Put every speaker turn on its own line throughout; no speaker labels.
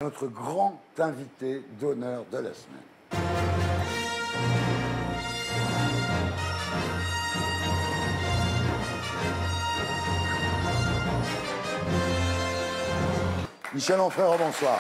notre grand invité d'honneur de la semaine. Michel Onfray, bonsoir.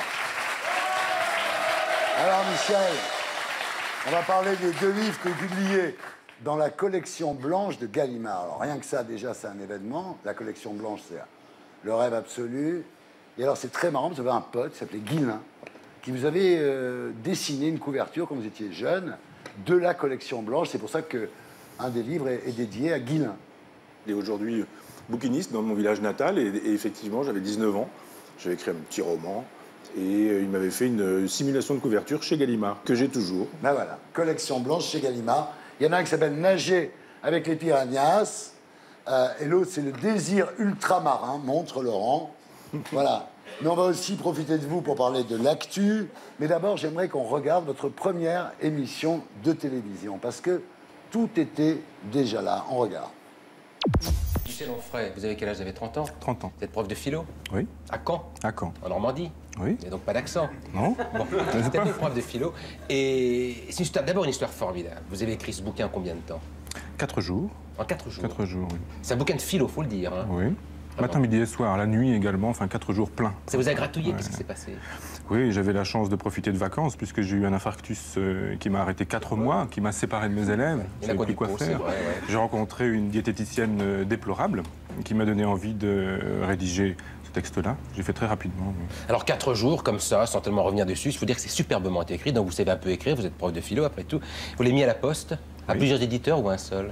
Alors Michel, on va parler des 2 livres que vous publiez dans la collection blanche de Gallimard. Alors rien que ça, déjà, c'est un événement. La collection blanche, c'est le rêve absolu. Et alors c'est très marrant, vous avez un pote qui s'appelait Guillain, qui vous avait dessiné une couverture quand vous étiez jeune de la collection blanche. C'est pour ça qu'un des livres est dédié à Guillain.
Il est aujourd'hui bouquiniste dans mon village natal et effectivement, j'avais 19 ans. J'avais écrit un petit roman et il m'avait fait une simulation de couverture chez Gallimard, que j'ai toujours.
Ben voilà, collection blanche chez Gallimard. Il y en a un qui s'appelle Nager avec les piranhas et l'autre, c'est Le désir ultramarin, montre Laurent. Voilà. Mais on va aussi profiter de vous pour parler de l'actu. Mais d'abord, j'aimerais qu'on regarde votre première émission de télévision parce que tout était déjà là. On regarde.
Michel Onfray, vous avez quel âge? Vous avez 30 ans?
30 ans.
Vous êtes prof de philo?
Oui.
À Caen?
À Caen.
En Normandie?
Oui.
Il n'y a donc pas d'accent?
Non.
Bon, vous êtes prof de philo. Et c'est d'abord une histoire formidable. Vous avez écrit ce bouquin en combien de temps?
4 jours.
En 4 jours?
4 jours, oui.
C'est un bouquin de philo, faut le dire. Hein.
Oui. Matin, midi et soir, la nuit également, enfin 4 jours pleins.
Ça vous a gratouillé?
Ouais.
Qu'est-ce qui s'est passé?
Oui, j'avais la chance de profiter de vacances puisque j'ai eu un infarctus qui m'a arrêté 4 mois, qui m'a séparé de mes élèves.
Il y en a quoi
plus
du
quoi
pot,
faire.
c'est vrai, ouais.
J'ai rencontré une diététicienne déplorable qui m'a donné envie de rédiger ce texte-là. J'ai fait très rapidement. Oui.
Alors 4 jours comme ça, sans tellement revenir dessus, il faut dire que c'est superbement écrit, donc vous savez un peu écrire, vous êtes prof de philo après tout. Vous l'avez mis à la poste, à
Oui.
plusieurs éditeurs ou un seul?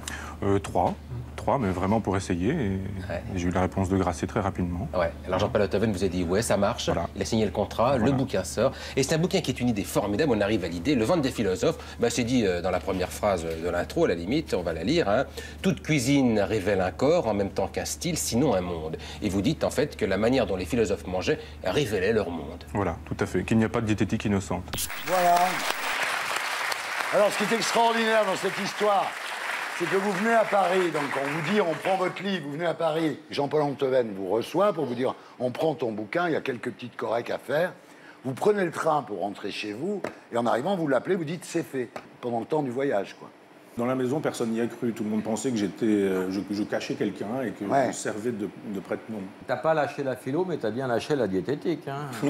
3, mais vraiment pour essayer. Et,
Ouais.
et j'ai eu la réponse de Grasset très rapidement.
Ouais, alors Jean-Paul Otthoven vous a dit ouais, ça marche,
Voilà.
il a signé le contrat, le
Voilà.
bouquin sort, et c'est un bouquin qui est une idée formidable, on arrive à l'idée, le ventre des philosophes, c'est dit dans la première phrase de l'intro, à la limite, on va la lire, hein. Toute cuisine révèle un corps en même temps qu'un style, sinon un monde. Et vous dites en fait que la manière dont les philosophes mangeaient révélait leur monde.
Voilà, tout à fait. Qu'il n'y a pas de diététique innocente.
Voilà. Alors, ce qui est extraordinaire dans cette histoire, c'est que vous venez à Paris, donc on vous dit, on prend votre livre, vous venez à Paris, Jean-Paul Otthoven vous reçoit pour vous dire, on prend ton bouquin, il y a quelques petites corrects à faire. Vous prenez le train pour rentrer chez vous, et en arrivant, vous l'appelez, vous dites, c'est fait, pendant le temps du voyage, quoi.
Dans la maison, personne n'y a cru. Tout le monde pensait que je cachais quelqu'un et que
Ouais.
je servais de prête-nom.
T'as pas lâché la philo, mais t'as bien lâché la diététique. Hein.
J'ai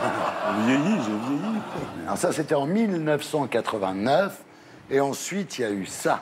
vieilli.
Alors ça, c'était en 1989, et ensuite, il y a eu ça.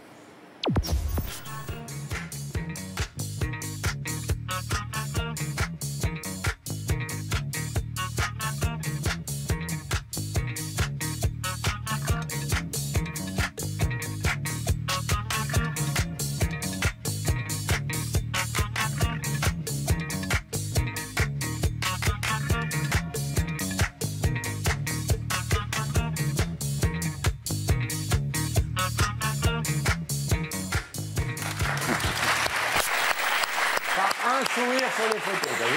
Un sourire sur les photos, t'as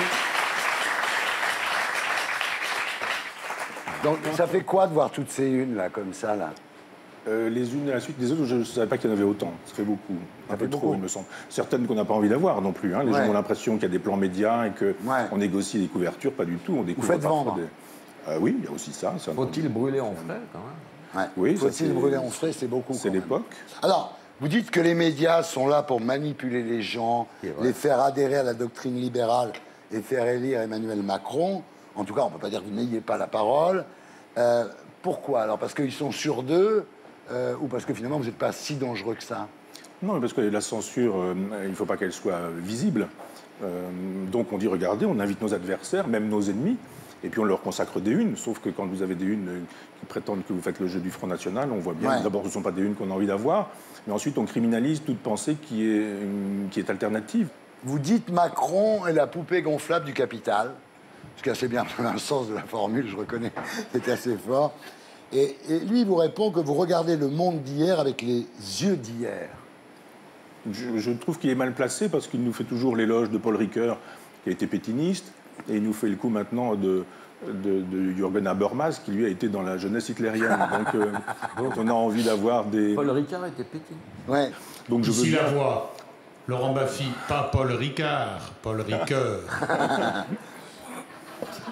vu?
Donc, ça fait quoi de voir toutes ces unes, là, comme ça, là?
Les unes à la suite des autres, je ne savais pas qu'il y en avait autant. Ça fait beaucoup. Un
fait
peu trop,
beaucoup.
il me semble. Certaines qu'on n'a pas envie d'avoir non plus. Hein. Les
Ouais.
gens ont l'impression qu'il y a des plans médias et qu'on
Ouais.
négocie les couvertures. Pas du tout. On découvre
faites
parfois
vendre.
Oui, il y a aussi ça.
Faut-il brûler en frais, quand même?
Ouais.
Oui, ça,
Faut-il
c'est-
brûler en frais, c'est beaucoup.
C'est
quand même.
l'époque.
Alors, vous dites que les médias sont là pour manipuler les gens,
C'est vrai.
les faire adhérer à la doctrine libérale et faire élire Emmanuel Macron. En tout cas, on ne peut pas dire que vous n'ayez pas la parole. Pourquoi? Alors, parce qu'ils sont sûrs d'eux ou parce que finalement, vous n'êtes pas si dangereux que ça?
Non, parce que la censure, il ne faut pas qu'elle soit visible. Donc on dit, regardez, on invite nos adversaires, même nos ennemis, et puis on leur consacre des unes. Sauf que quand vous avez des unes qui prétendent que vous faites le jeu du Front National, on voit bien,
Ouais.
d'abord, ce ne sont pas des unes qu'on a envie d'avoir, mais ensuite on criminalise toute pensée qui est alternative.
Vous dites Macron est la poupée gonflable du capital, ce qui est assez bien dans le sens de la formule, je reconnais, c'est assez fort. Et lui, il vous répond que vous regardez le monde d'hier avec les yeux d'hier.
Je trouve qu'il est mal placé parce qu'il nous fait toujours l'éloge de Paul Ricoeur, qui a été pétiniste, et il nous fait le coup maintenant de Jürgen Habermas, qui lui a été dans la jeunesse hitlérienne. Donc on a envie d'avoir des...
Paul Ricard était petit.
Ouais.
Donc je veux
Ici
bien...
la voix. Laurent Baffy, pas Paul Ricard, Paul Ricoeur.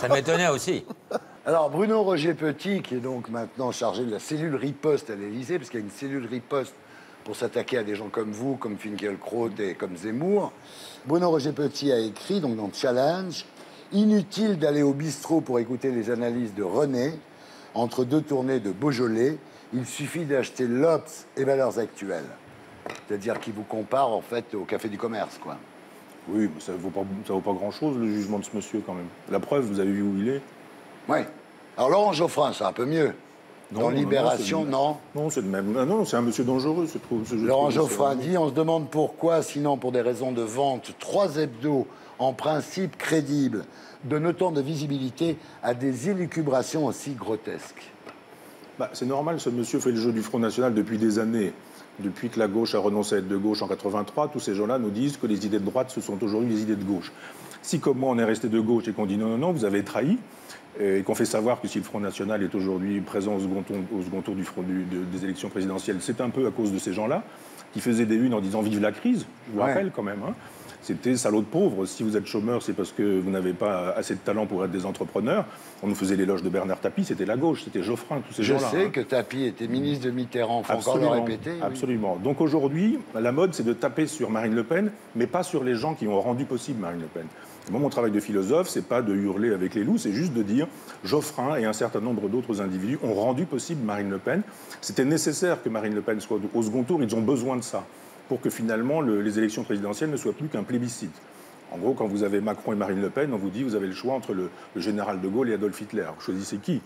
Ça m'étonnait aussi.
Alors, Bruno Roger Petit, qui est donc maintenant chargé de la cellule riposte à l'Élysée, parce qu'il y a une cellule riposte pour s'attaquer à des gens comme vous, comme Finkielkraut et comme Zemmour. Bruno Roger Petit a écrit, donc dans Challenge, « Inutile d'aller au bistrot pour écouter les analyses de René. Entre deux tournées de Beaujolais, il suffit d'acheter l'Obs et Valeurs Actuelles. » C'est-à-dire qu'il vous compare, en fait, au Café du Commerce, quoi.
Oui, mais ça vaut pas grand-chose, le jugement de ce monsieur, quand même. La preuve, vous avez vu où il est?
Oui. Alors, Laurent Geoffrin, c'est un peu mieux.
Non,
Dans Libération, non.
Non, c'est le même. Ah non, c'est un monsieur dangereux,
Laurent Geoffrin dit, on se demande pourquoi, sinon pour des raisons de vente, 3 hebdos, en principe crédibles, donnent autant de visibilité à des élucubrations aussi grotesques.
Bah, c'est normal, ce monsieur fait le jeu du Front National depuis des années. Depuis que la gauche a renoncé à être de gauche en 83, tous ces gens-là nous disent que les idées de droite, ce sont aujourd'hui les idées de gauche. Si, comme moi, on est resté de gauche et qu'on dit non, non, non, vous avez trahi, et qu'on fait savoir que si le Front National est aujourd'hui présent au second tour des élections présidentielles, c'est un peu à cause de ces gens-là, qui faisaient des unes en disant « vive la crise », je vous rappelle quand même, hein. C'était salaud de pauvre. Si vous êtes chômeur, c'est parce que vous n'avez pas assez de talent pour être des entrepreneurs. On nous faisait l'éloge de Bernard Tapie, c'était la gauche, c'était Geoffrin, tous ces gens-là.
Je sais que Tapie était ministre de Mitterrand, faut encore le répéter.
Absolument. Oui. Donc aujourd'hui, la mode, c'est de taper sur Marine Le Pen, mais pas sur les gens qui ont rendu possible Marine Le Pen. Moi, mon travail de philosophe, c'est pas de hurler avec les loups, c'est juste de dire Geoffrin et un certain nombre d'autres individus ont rendu possible Marine Le Pen. C'était nécessaire que Marine Le Pen soit au second tour, ils ont besoin de ça, pour que finalement les élections présidentielles ne soient plus qu'un plébiscite. En gros, quand vous avez Macron et Marine Le Pen, on vous dit vous avez le choix entre le général de Gaulle et Adolf Hitler. Vous choisissez qui?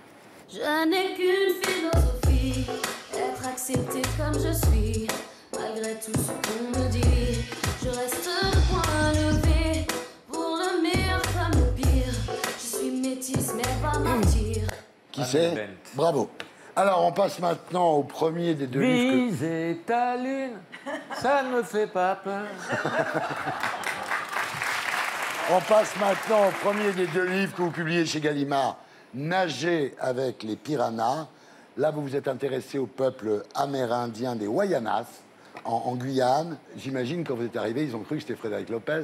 Je n'ai qu'une philosophie, être accepté comme je suis, malgré tout ce qu'on me dit. Je reste le point levé, pour le meilleur comme le pire. Je suis métisse mais pas martyr.
Qui c'est? Bravo. Alors, on passe maintenant au premier des deux livres.
Viser ta lune, ça ne me fait pas peur.
On passe maintenant au premier des deux livres que vous publiez chez Gallimard, Nager avec les piranhas. Là, vous vous êtes intéressé au peuple amérindien des Wayanas, en Guyane. J'imagine, quand vous êtes arrivé, ils ont cru que c'était Frédéric Lopez,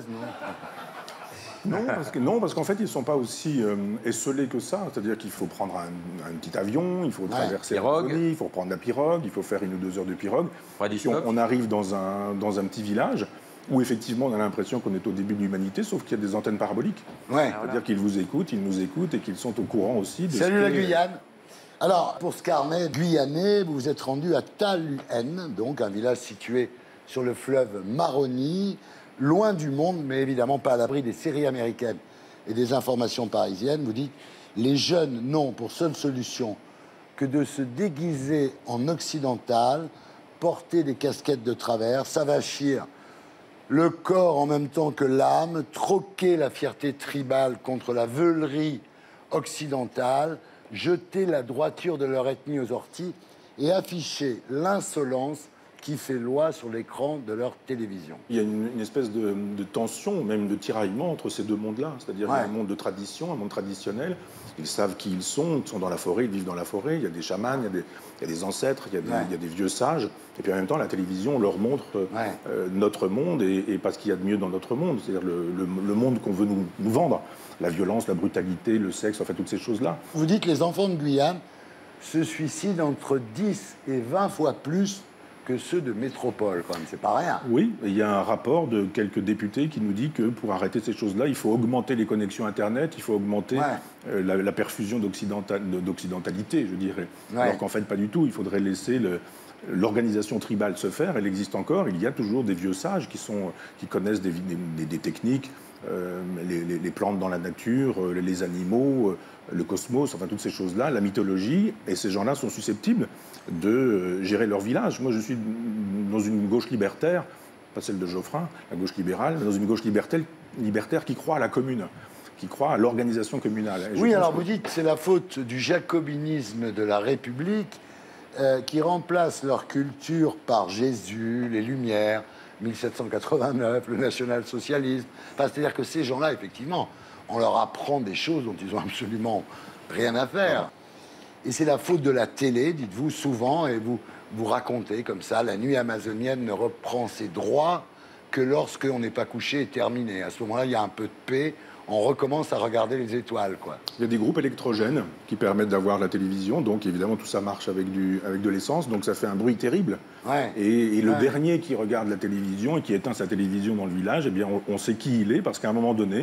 non?
Non, parce qu'en fait, ils ne sont pas aussi esselés que ça. C'est-à-dire qu'il faut prendre un petit avion, il faut traverser la Laponie, il faut prendre la pirogue, il faut faire 1 ou 2 heures de pirogue. Puis on arrive dans un petit village où, effectivement, on a l'impression qu'on est au début de l'humanité, sauf qu'il y a des antennes paraboliques.
Ouais.
C'est-à-dire qu'ils vous écoutent, ils nous écoutent et qu'ils sont au courant aussi de
Salut la Guyane. Alors, pour ce carnet guyanais, vous vous êtes rendu à Taluhen, donc un village situé sur le fleuve Maroni, loin du monde, mais évidemment pas à l'abri des séries américaines et des informations parisiennes. Vous dites, les jeunes n'ont pour seule solution que de se déguiser en occidental, porter des casquettes de travers, s'avachir le corps en même temps que l'âme, troquer la fierté tribale contre la veulerie occidentale, jeter la droiture de leur ethnie aux orties et afficher l'insolence qui fait loi sur l'écran de leur télévision.
Il y a une espèce de tension, même de tiraillement entre ces deux mondes-là. C'est-à-dire qu'il y a un monde de tradition, un monde traditionnel. Ils savent qui ils sont dans la forêt, ils vivent dans la forêt. Il y a des chamans, il y a des ancêtres, il y a des vieux sages. Et puis en même temps, la télévision leur montre notre monde et pas ce qu'il y a de mieux dans notre monde. C'est-à-dire le monde qu'on veut nous vendre. La violence, la brutalité, le sexe, enfin toutes ces choses-là.
Vous dites que les enfants de Guyane se suicident entre 10 et 20 fois plus que ceux de métropole, quand même, c'est pas rien.
Oui, il y a un rapport de quelques députés qui nous dit que pour arrêter ces choses-là, il faut augmenter les connexions Internet, il faut augmenter la perfusion d'occidentalité, je dirais. Alors qu'en fait, pas du tout. Il faudrait laisser l'organisation tribale se faire. Elle existe encore. Il y a toujours des vieux sages qui connaissent des techniques, les plantes dans la nature, les animaux, le cosmos, enfin toutes ces choses-là, la mythologie. Et ces gens-là sont susceptibles de gérer leur village. Moi, je suis dans une gauche libertaire, pas celle de Geoffrin, la gauche libérale, mais dans une gauche libertaire qui croit à la commune, qui croit à l'organisation communale.
Oui, alors vous dites que c'est la faute du jacobinisme de la République qui remplace leur culture par Jésus, les Lumières, 1789, le national-socialisme. Enfin, c'est-à-dire que ces gens-là, effectivement, on leur apprend des choses dont ils n'ont absolument rien à faire. Et c'est la faute de la télé, dites-vous souvent, et vous racontez comme ça, la nuit amazonienne ne reprend ses droits que lorsqu'on n'est pas couché et terminé. À ce moment-là, il y a un peu de paix, on recommence à regarder les étoiles, quoi.
Il y a des groupes électrogènes qui permettent d'avoir la télévision, donc évidemment tout ça marche avec de l'essence, donc ça fait un bruit terrible.
Ouais.
Et le dernier qui regarde la télévision et qui éteint sa télévision dans le village, eh bien on sait qui il est, parce qu'à un moment donné,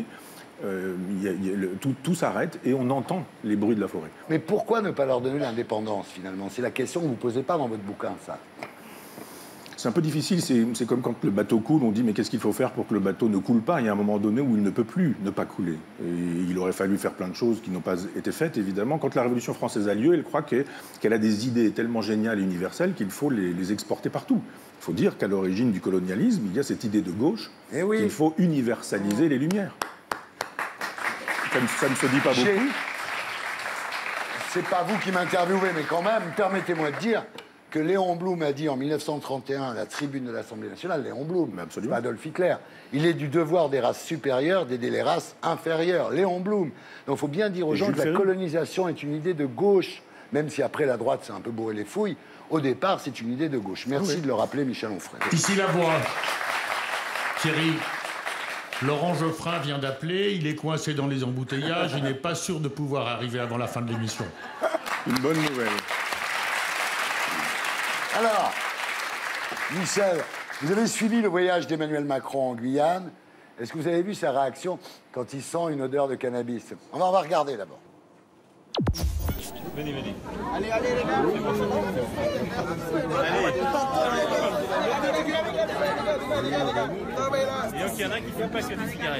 tout s'arrête et on entend les bruits de la forêt.
Mais pourquoi ne pas leur donner l'indépendance, finalement? C'est la question que vous ne posez pas dans votre bouquin, ça.
C'est un peu difficile, c'est comme quand le bateau coule, on dit mais qu'est-ce qu'il faut faire pour que le bateau ne coule pas? Il y a un moment donné où il ne peut plus ne pas couler. Et il aurait fallu faire plein de choses qui n'ont pas été faites, évidemment. Quand la Révolution française a lieu, elle croit qu'elle a des idées tellement géniales et universelles qu'il faut les exporter partout. Il faut dire qu'à l'origine du colonialisme, il y a cette idée de gauche qu'il faut universaliser les Lumières. Ça ne se dit pas beaucoup.
C'est pas vous qui m'interviewez, mais quand même, permettez-moi de dire que Léon Blum a dit en 1931 à la tribune de l'Assemblée nationale, Léon Blum,
absolument.
pas Adolf Hitler, il est du devoir des races supérieures d'aider les races inférieures. Léon Blum. Donc il faut bien dire aux gens que la colonisation est une idée de gauche, même si après la droite s'est un peu bourré les fouilles. Au départ, c'est une idée de gauche. Merci de le rappeler, Michel Onfray.
Ici la voix. Thierry, Laurent Geoffrin vient d'appeler, il est coincé dans les embouteillages, il n'est pas sûr de pouvoir arriver avant la fin de l'émission.
Une bonne nouvelle.
Alors, Michel, vous avez suivi le voyage d'Emmanuel Macron en Guyane. Est-ce que vous avez vu sa réaction quand il sent une odeur de cannabis? On va regarder d'abord.
Venez, venez.
Allez, allez, les gars.
Et donc, il y en a qui ne fument pas que des cigarettes.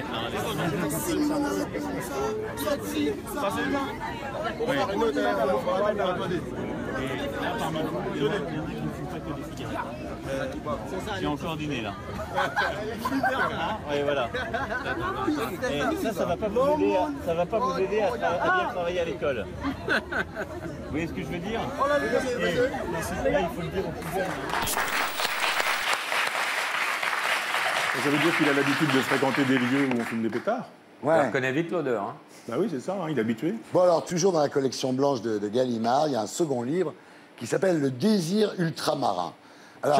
J'ai encore dîné là. Oui, voilà. Et ça va pas vous aider, ça va pas vous aider à bien travailler à l'école. Vous voyez ce que je veux dire? Et là, il faut le dire aux plus jeunes.
Ça veut dire qu'il a l'habitude de fréquenter des lieux où on fume des pétards?
Ouais. On connaît vite l'odeur. Hein.
Bah oui, c'est ça, hein, il est habitué.
Bon, alors, toujours dans la collection blanche de Gallimard, il y a un second livre qui s'appelle Le désir ultramarin. Alors,
je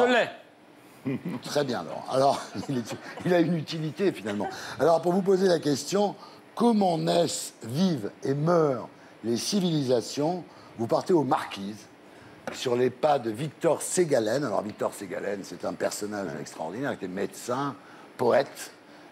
l'ai.
Très bien, Laurent. Alors, il a une utilité, finalement. Alors, pour vous poser la question, comment naissent, vivent et meurent les civilisations? Vous partez aux Marquises, sur les pas de Victor Ségalen. Alors, Victor Ségalen, c'est un personnage extraordinaire, qui était médecin, poète,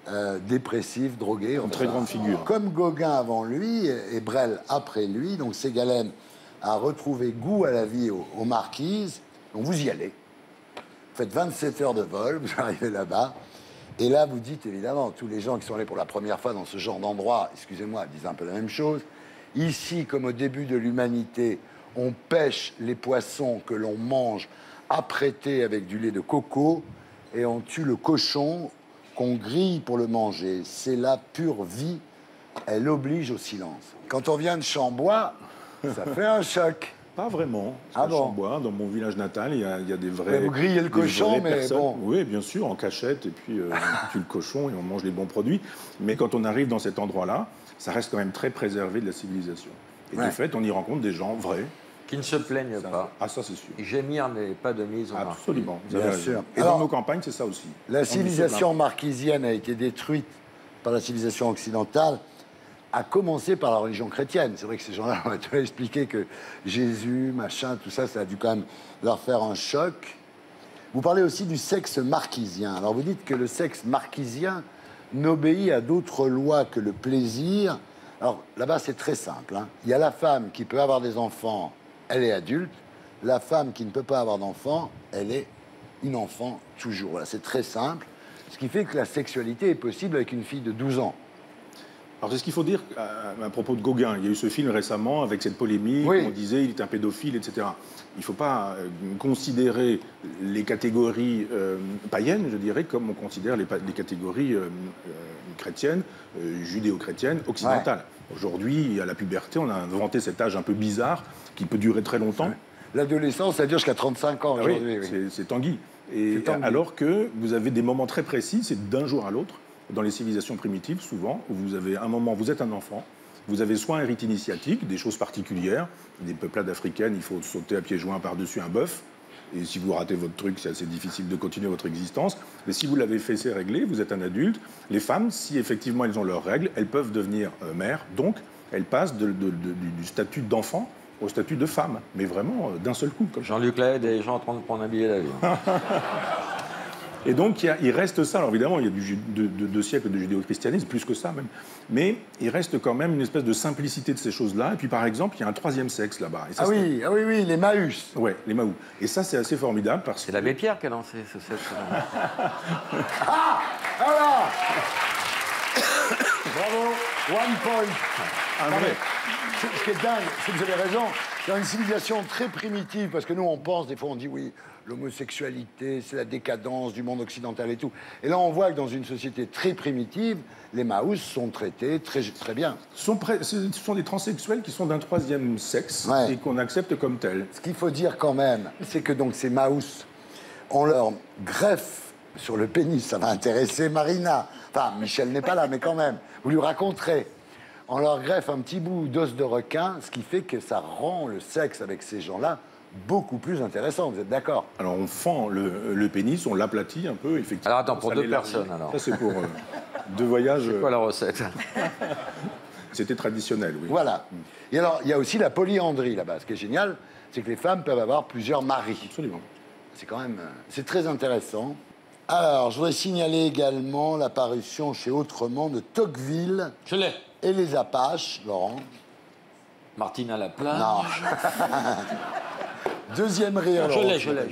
dépressif, drogué.
Une très grande figure.
Comme Gauguin avant lui et Brel après lui. Donc, Ségalen a retrouvé goût à la vie aux Marquises. Donc, vous y allez. Vous faites 27 heures de vol, vous arrivez là-bas. Et là, vous dites, évidemment, tous les gens qui sont allés pour la première fois dans ce genre d'endroit, excusez-moi, disent un peu la même chose. Ici, comme au début de l'humanité, on pêche les poissons que l'on mange apprêtés avec du lait de coco et on tue le cochon qu'on grille pour le manger. C'est la pure vie. Elle oblige au silence. Quand on vient de Chambois, ça fait un choc.
Pas vraiment.
Ah bon?
Chambois, dans mon village natal, il y a des vrais.
Mais vous grillez le cochon, mais
personnes.
bon.
Oui, bien sûr, en cachette, et puis on tue le cochon et on mange les bons produits. Mais quand on arrive dans cet endroit-là, ça reste quand même très préservé de la civilisation. Et de fait, on y rencontre des gens vrais.
Qui ne se plaignent pas.
Ah, ça, c'est sûr.
Gémir, mais pas de mise au marché.
Absolument.
Bien sûr.
Et
Alors,
dans nos campagnes, c'est ça aussi.
La civilisation marquisienne a été détruite par la civilisation occidentale, à commencer par la religion chrétienne. C'est vrai que ces gens-là ont toujours expliqué que Jésus, machin, tout ça, ça a dû quand même leur faire un choc. Vous parlez aussi du sexe marquisien. Alors vous dites que le sexe marquisien n'obéit à d'autres lois que le plaisir. Alors là-bas, c'est très simple. Hein. Il y a la femme qui peut avoir des enfants, elle est adulte. La femme qui ne peut pas avoir d'enfants, elle est une enfant toujours. Voilà, c'est très simple. Ce qui fait que la sexualité est possible avec une fille de 12 ans.
Alors, c'est ce qu'il faut dire à propos de Gauguin. Il y a eu ce film récemment avec cette polémique,
Oui.
où on disait il est un pédophile, etc. Il ne faut pas considérer les catégories païennes, je dirais, comme on considère les catégories chrétiennes, judéo-chrétiennes, occidentales. Ouais. Aujourd'hui, à la puberté, on a inventé cet âge un peu bizarre qui peut durer très longtemps.
Ouais. L'adolescence, ça dure jusqu'à 35 ans aujourd'hui.
Oui. C'est Tanguy. Et alors que vous avez des moments très précis, c'est d'un jour à l'autre. Dans les civilisations primitives, souvent, où vous avez un moment, vous êtes un enfant, vous avez soit un rite initiatique, des choses particulières, des peuplades africaines, il faut sauter à pieds joints par-dessus un bœuf, Et si vous ratez votre truc, c'est assez difficile de continuer votre existence. Mais si vous l'avez fait, c'est réglé, vous êtes un adulte. Les femmes, si effectivement elles ont leurs règles, elles peuvent devenir mères. Donc, elles passent du statut d'enfant au statut de femme. Mais vraiment, d'un seul coup.
Jean-Luc Lahaye, des gens en train de prendre un billet d'avion.
Et donc, il reste ça. Alors évidemment, il y a deux siècles de judéo-christianisme, plus que ça même. Mais il reste quand même une espèce de simplicité de ces choses-là. Et puis, par exemple, il y a un troisième sexe là-bas.
Ah oui, les Maüs.
Oui, les Mahou. Et ça, c'est assez formidable parce que...
C'est l'abbé Pierre qui a lancé ce sexe.
Ah voilà. Bravo, 1 point. Non, mais, ce qui est dingue, c'est que vous avez raison, dans une civilisation très primitive, parce que nous, on pense, des fois, on dit oui, l'homosexualité, c'est la décadence du monde occidental et tout. Et là, on voit que dans une société très primitive, les Maous sont traités très, très bien.
Ce sont des transsexuels qui sont d'un troisième sexe et qu'on accepte comme tels.
Ce qu'il faut dire quand même, c'est que donc ces Maous, on leur greffe sur le pénis, ça va intéresser Marina. Enfin, Michel n'est pas là, mais quand même, vous lui raconterez. On leur greffe un petit bout d'os de requin, ce qui fait que ça rend le sexe avec ces gens-là beaucoup plus intéressant, vous êtes d'accord?
Alors on fend le pénis, on l'aplatit un peu, effectivement.
Alors attends, pour deux personnes alors.
Ça c'est pour 2 voyages.
C'est quoi la recette?
C'était traditionnel, oui.
Voilà. Et alors, il y a aussi la polyandrie là-bas. Ce qui est génial, c'est que les femmes peuvent avoir plusieurs maris.
Absolument.
C'est quand même... c'est très intéressant. Alors, je voudrais signaler également l'apparition chez Autrement de Tocqueville.
Je l'ai.
Et les Apaches, Laurent.
Martine à la plage.
Non. Deuxième rire, Laurent.
Je l'ai.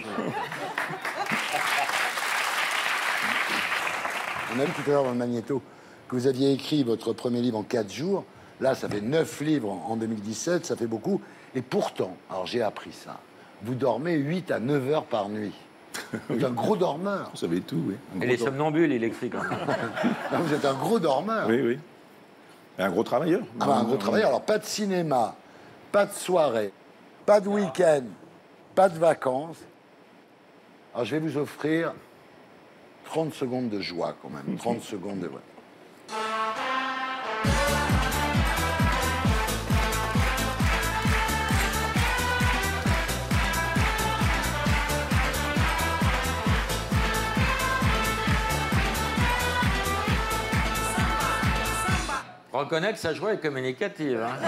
On a vu tout à l'heure dans le magnéto que vous aviez écrit votre premier livre en 4 jours. Là, ça fait 9 livres en 2017, ça fait beaucoup. Et pourtant, alors j'ai appris ça, vous dormez 8 à 9 heures par nuit. Vous êtes un gros dormeur.
Vous savez tout, oui.
Et les somnambules, il écrit quand même.
Non, vous êtes un gros dormeur.
Oui, oui. Et un gros travailleur.
Ah bah, un gros travailleur. Alors, pas de cinéma, pas de soirée, pas de week-end, pas de vacances. Alors, je vais vous offrir 30 secondes de joie, quand même. 30 secondes de joie.
Reconnaître sa joie est communicative. Hein.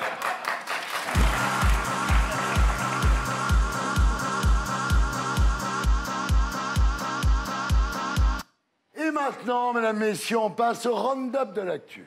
Et maintenant, mesdames, messieurs, on passe au round-up de l'actu.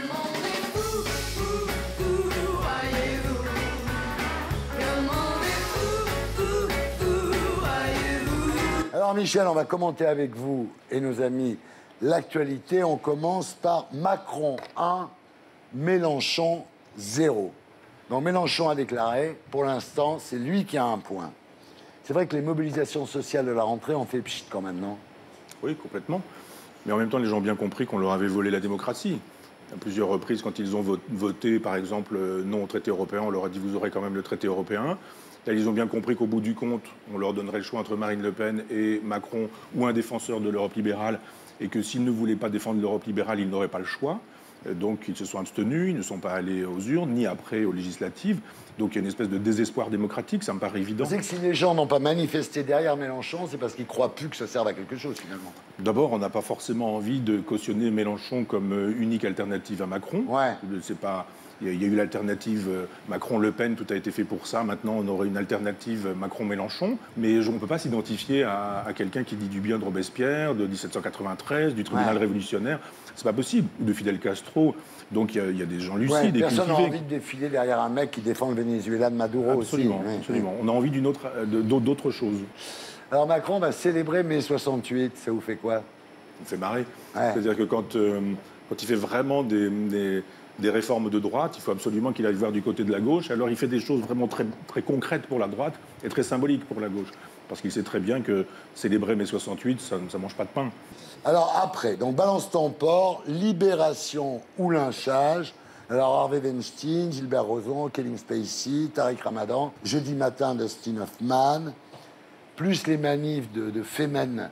Alors, Michel, on va commenter avec vous et nos amis l'actualité. On commence par Macron 1, Mélenchon 0. Donc Mélenchon a déclaré, pour l'instant, c'est lui qui a un point. C'est vrai que les mobilisations sociales de la rentrée ont fait pchit quand même, non?
Oui, complètement. Mais en même temps, les gens ont bien compris qu'on leur avait volé la démocratie. À plusieurs reprises, quand ils ont voté, par exemple, non au traité européen, on leur a dit vous aurez quand même le traité européen. Là, ils ont bien compris qu'au bout du compte, on leur donnerait le choix entre Marine Le Pen et Macron ou un défenseur de l'Europe libérale, et que s'ils ne voulaient pas défendre l'Europe libérale, ils n'auraient pas le choix. Donc ils se sont abstenus, ils ne sont pas allés aux urnes, ni après aux législatives. Donc il y a une espèce de désespoir démocratique, ça me paraît évident.
Vous savez que si les gens n'ont pas manifesté derrière Mélenchon, c'est parce qu'ils ne croient plus que ça serve à quelque chose, finalement.
D'abord, on n'a pas forcément envie de cautionner Mélenchon comme unique alternative à Macron.
Ouais.
C'est pas... Il y a eu l'alternative Macron-Le Pen, tout a été fait pour ça. Maintenant, on aurait une alternative Macron-Mélenchon. Mais on ne peut pas s'identifier à quelqu'un qui dit du bien de Robespierre, de 1793, du tribunal révolutionnaire. C'est pas possible. Ou de Fidel Castro. Donc il y a des gens lucides et
personne n'a
cultivés.
envie de défiler derrière un mec qui défend le Venezuela de Maduro
Absolument,
aussi.
absolument. On a envie d'autre chose.
Alors Macron va célébrer mai 68. Ça vous fait quoi?
Ça me fait marrer.
Ouais.
C'est-à-dire que quand il fait vraiment des réformes de droite, il faut absolument qu'il aille voir du côté de la gauche. Alors il fait des choses vraiment très, très concrètes pour la droite et très symboliques pour la gauche. Parce qu'il sait très bien que célébrer mai 68, ça ne mange pas de pain. Alors
après, donc Balance ton port, Libération ou lynchage. Alors Harvey Weinstein, Gilbert Rozon, Kevin Spacey, Tariq Ramadan, jeudi matin Dustin Hoffman, plus les manifs de Femen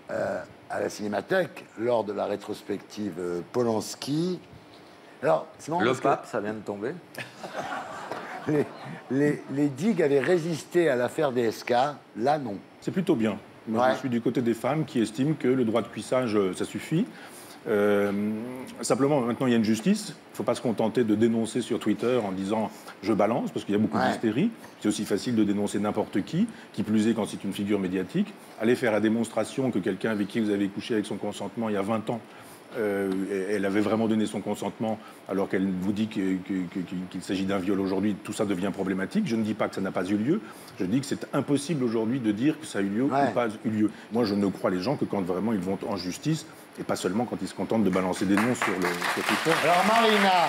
à la Cinémathèque lors de la rétrospective Polanski. Alors, c'est marrant
Le
parce
pape, ça vient de tomber.
les digues avaient résisté à l'affaire DSK, là non.
C'est plutôt bien. Moi,
Ouais.
je suis du côté des femmes qui estiment que le droit de cuissage, ça suffit. Simplement, maintenant, il y a une justice. Il ne faut pas se contenter de dénoncer sur Twitter en disant « je balance », parce qu'il y a beaucoup d'hystérie. C'est aussi facile de dénoncer n'importe qui plus est quand c'est une figure médiatique. Allez faire la démonstration que quelqu'un avec qui vous avez couché avec son consentement il y a 20 ans, elle avait vraiment donné son consentement alors qu'elle vous dit qu'il s'agit d'un viol aujourd'hui, tout ça devient problématique. Je ne dis pas que ça n'a pas eu lieu, je dis que c'est impossible aujourd'hui de dire que ça a eu lieu ou pas eu lieu. Moi, je ne crois les gens que quand vraiment ils vont en justice et pas seulement quand ils se contentent de balancer des noms sur Twitter.
Alors Marina,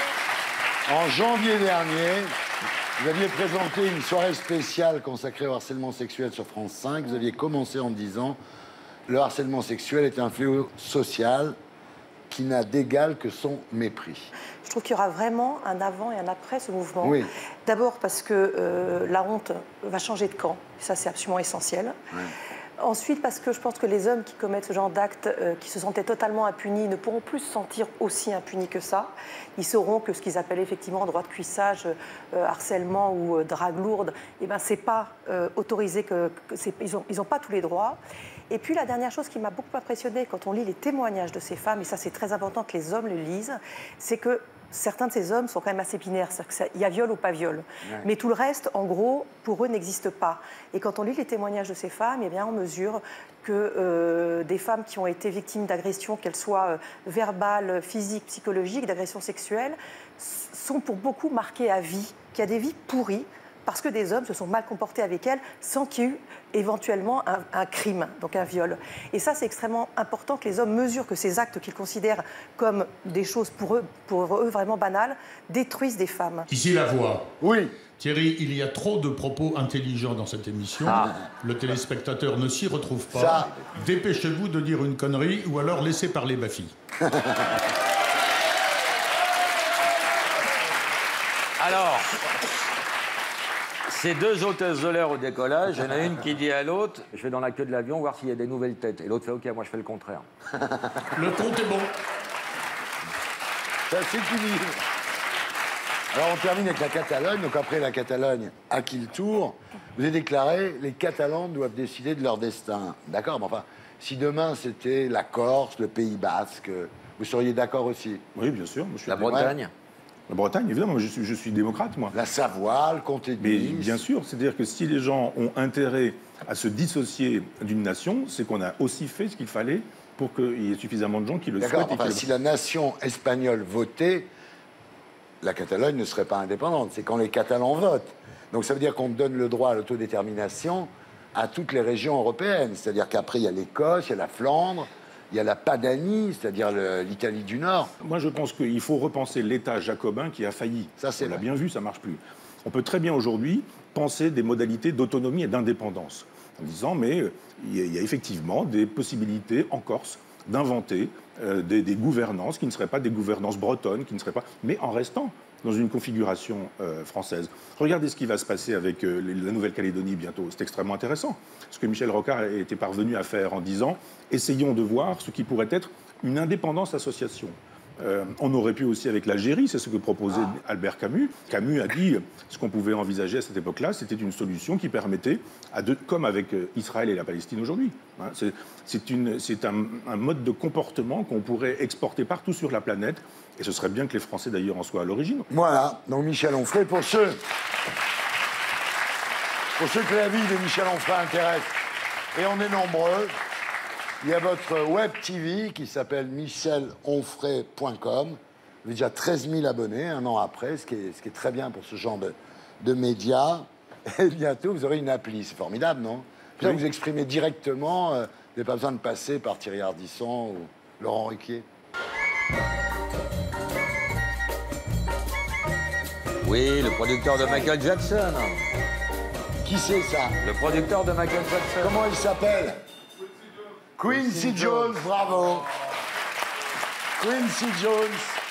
en janvier dernier, vous aviez présenté une soirée spéciale consacrée au harcèlement sexuel sur France 5. Vous aviez commencé en disant « Le harcèlement sexuel est un fléau social qui n'a d'égal que son mépris. »
Je trouve qu'il y aura vraiment un avant et un après ce mouvement.
Oui.
D'abord parce que la honte va changer de camp. Ça, c'est absolument essentiel.
Ouais.
Ensuite, parce que je pense que les hommes qui commettent ce genre d'actes, qui se sentaient totalement impunis, ne pourront plus se sentir aussi impunis que ça. Ils sauront que ce qu'ils appellent effectivement droit de cuissage, harcèlement ou drague lourde, eh ben, c'est pas autorisé, ils n'ont pas tous les droits. Et puis la dernière chose qui m'a beaucoup impressionnée quand on lit les témoignages de ces femmes, et ça c'est très important que les hommes le lisent, c'est que certains de ces hommes sont quand même assez binaires, c'est-à-dire qu'il y a viol ou pas viol. Ouais. Mais tout le reste, en gros, pour eux, n'existe pas. Et quand on lit les témoignages de ces femmes, eh bien, on mesure que des femmes qui ont été victimes d'agressions, qu'elles soient verbales, physiques, psychologiques, d'agressions sexuelles, sont pour beaucoup marquées à vie, qu'il y a des vies pourries, parce que des hommes se sont mal comportés avec elles sans qu'il y ait eu éventuellement un crime, donc un viol. Et ça, c'est extrêmement important que les hommes mesurent que ces actes qu'ils considèrent comme des choses pour eux vraiment banales, détruisent des femmes.
Ici la voix.
Oui.
Thierry, il y a trop de propos intelligents dans cette émission. Le téléspectateur ne s'y retrouve pas.
Ça.
Dépêchez-vous de dire une connerie ou alors laissez parler Baffy.
Alors, ces deux hôtesses de l'air au décollage, il y en a une qui dit à l'autre « Je vais dans la queue de l'avion voir s'il y a des nouvelles têtes ». Et l'autre fait « Ok, moi je fais le contraire ».
Le compte est bon.
Ça, c'est fini. Alors, on termine avec la Catalogne. Donc, après la Catalogne, à qui le tour? Vous avez déclaré les Catalans doivent décider de leur destin. D'accord, mais enfin, si demain c'était la Corse, le Pays Basque, vous seriez d'accord aussi?
Oui, bien sûr. Moi, je suis
La Bretagne.
La Bretagne, évidemment, je suis démocrate, moi.
La Savoie, le comté de
Mais
Nice.
bien sûr, c'est-à-dire que si les gens ont intérêt à se dissocier d'une nation, c'est qu'on a aussi fait ce qu'il fallait pour qu'il y ait suffisamment de gens qui le souhaitent.
D'accord, enfin, si la nation espagnole votait, la Catalogne ne serait pas indépendante. C'est quand les Catalans votent. Donc ça veut dire qu'on donne le droit à l'autodétermination à toutes les régions européennes. C'est-à-dire qu'après, il y a l'Écosse, il y a la Flandre, il y a la Padanie, c'est-à-dire l'Italie du Nord.
Moi, je pense qu'il faut repenser l'État jacobin qui a failli.
Ça, c'est
On l'a
vrai.
bien vu, ça ne marche plus. On peut très bien aujourd'hui penser des modalités d'autonomie et d'indépendance, en disant, mais il y a effectivement des possibilités en Corse d'inventer des gouvernances qui ne seraient pas des gouvernances bretonnes, qui ne seraient pas, mais en restant dans une configuration française. Regardez ce qui va se passer avec la Nouvelle-Calédonie bientôt. C'est extrêmement intéressant. Ce que Michel Rocard était parvenu à faire en disant « Essayons de voir ce qui pourrait être une indépendance association ». On aurait pu aussi avec l'Algérie, c'est ce que proposait Albert Camus. Camus a dit ce qu'on pouvait envisager à cette époque-là, c'était une solution qui permettait, comme avec Israël et la Palestine aujourd'hui, hein, c'est un mode de comportement qu'on pourrait exporter partout sur la planète, et ce serait bien que les Français d'ailleurs en soient à l'origine.
Voilà, donc Michel Onfray, pour ceux que la vie de Michel Onfray intéresse, et on est nombreux, il y a votre web TV qui s'appelle michelonfray.com. Vous avez déjà 13 000 abonnés un an après, ce qui est très bien pour ce genre de médias. Et bientôt, vous aurez une appli. C'est formidable, non? Puis là, vous exprimez directement, vous n'avez pas besoin de passer par Thierry Ardisson ou Laurent Ruquier.
Oui, le producteur de Michael Jackson.
Qui c'est ça?
Le producteur de Michael Jackson.
Comment il s'appelle? Quincy Jones, bravo. Quincy Jones.